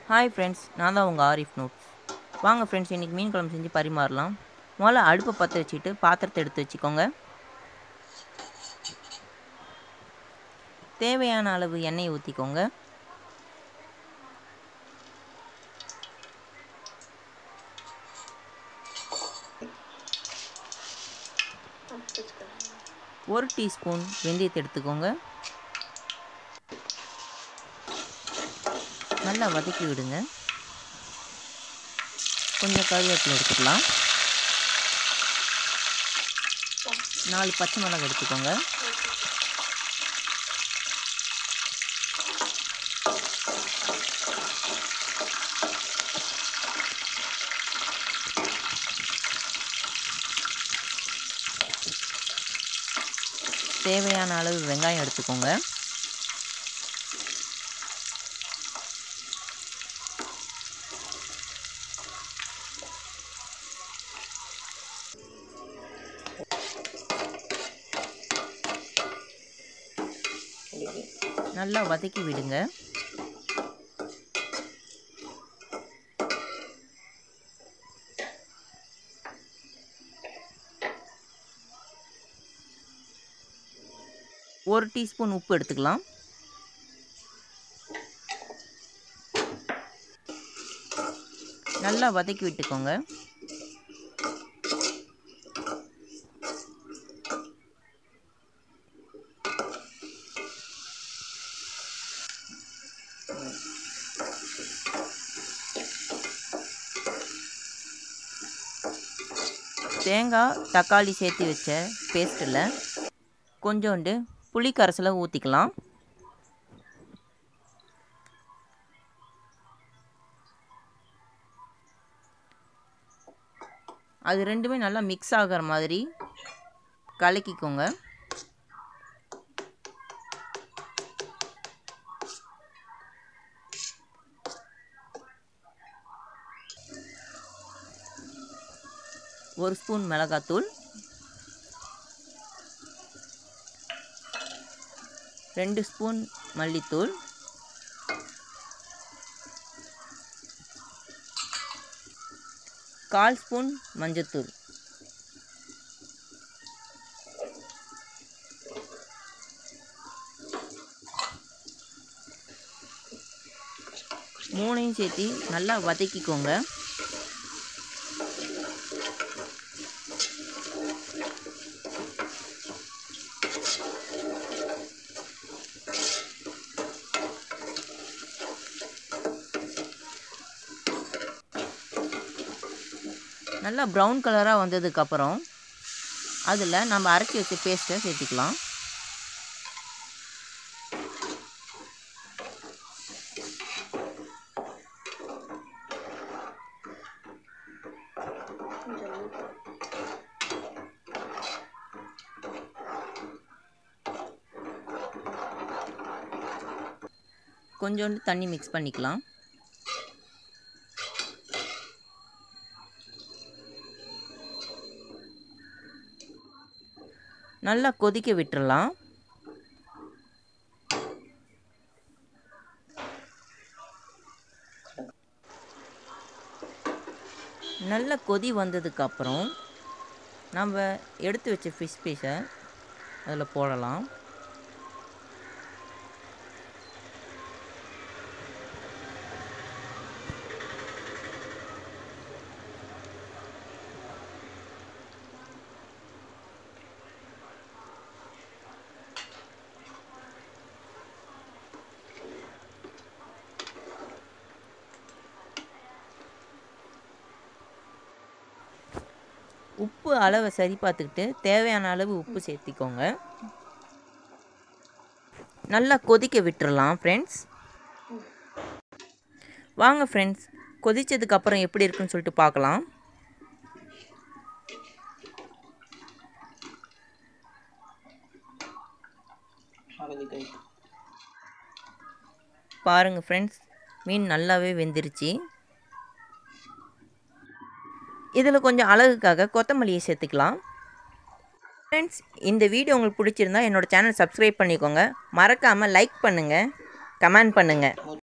Hi friends, நான் தான் உங்கள் ஆரிஃப் நோட்ஸ். வாங்க ஃப்ரெண்ட்ஸ், இன்றைக்கி மீன் குழம்பு செஞ்சு பரிமாறலாம். முதல்ல அடுப்பை பற்ற வச்சுட்டு பாத்திரத்தை எடுத்து வச்சுக்கோங்க. தேவையான அளவு எண்ணெயை ஊற்றிக்கோங்க. ஒரு டீஸ்பூன் வெந்தயத்தை எடுத்துக்கோங்க. நல்லா வதக்கி விடுங்க. கொஞ்சம் கருவேப்பிலை எடுத்துக்கலாம். 4 பச்சை மிளகாய் எடுத்துக்கோங்க. தேவையான அளவு வெங்காயம் எடுத்துக்கோங்க. நல்லா வதக்கி விடுங்க. ஒரு டீஸ்பூன் உப்பு எடுத்துக்கலாம். நல்லா வதக்கி விட்டுக்கோங்க. தேங்காய் தக்காளி சேர்த்து வச்ச பேஸ்ட்டில் கொஞ்சோண்டு புளி கரைசலை ஊற்றிக்கலாம். அது ரெண்டுமே நல்லா மிக்ஸ் ஆகிற மாதிரி கலக்கிக்கோங்க. ஒரு ஸ்பூன் மிளகாத்தூள், 2 ஸ்பூன் மல்லித்தூள், 1/4 ஸ்பூன் மஞ்சத்தூள், மூணையும் சேர்த்து நல்லா வதக்கிக்கோங்க. நல்லா ப்ரௌன் கலராக வந்ததுக்கப்புறம் அதில் நம்ம அரைச்சி வச்ச பேஸ்ட்டை சேர்த்திக்கலாம். கொஞ்சோண்டு தண்ணி மிக்ஸ் பண்ணிக்கலாம். நல்லா கொதிக்க விட்டுறலாம். நல்லா கொதி வந்ததுக்கப்புறம் நம்ம எடுத்து வச்ச ஃபிஷ் பீஸை அதில் போடலாம். உப்பு அளவை சரி பார்த்துக்கிட்டு தேவையான அளவு உப்பு சேர்த்திக்கோங்க. நல்லா கொதிக்க விட்டுறலாம் ஃப்ரெண்ட்ஸ். வாங்க ஃப்ரெண்ட்ஸ், கொதித்ததுக்கப்புறம் எப்படி இருக்குன்னு சொல்லிட்டு பார்க்கலாம். பாருங்கள் ஃப்ரெண்ட்ஸ், மீன் நல்லாவே வெந்துருச்சு. இதில் கொஞ்சம் அழகுக்காக கொத்தமல்லியை சேர்த்துக்கலாம். ஃப்ரெண்ட்ஸ், இந்த வீடியோ உங்களுக்கு பிடிச்சிருந்தா என்னோடய சேனல் சப்ஸ்கிரைப் பண்ணிக்கோங்க. மறக்காமல் லைக் பண்ணுங்கள், கமெண்ட் பண்ணுங்கள்.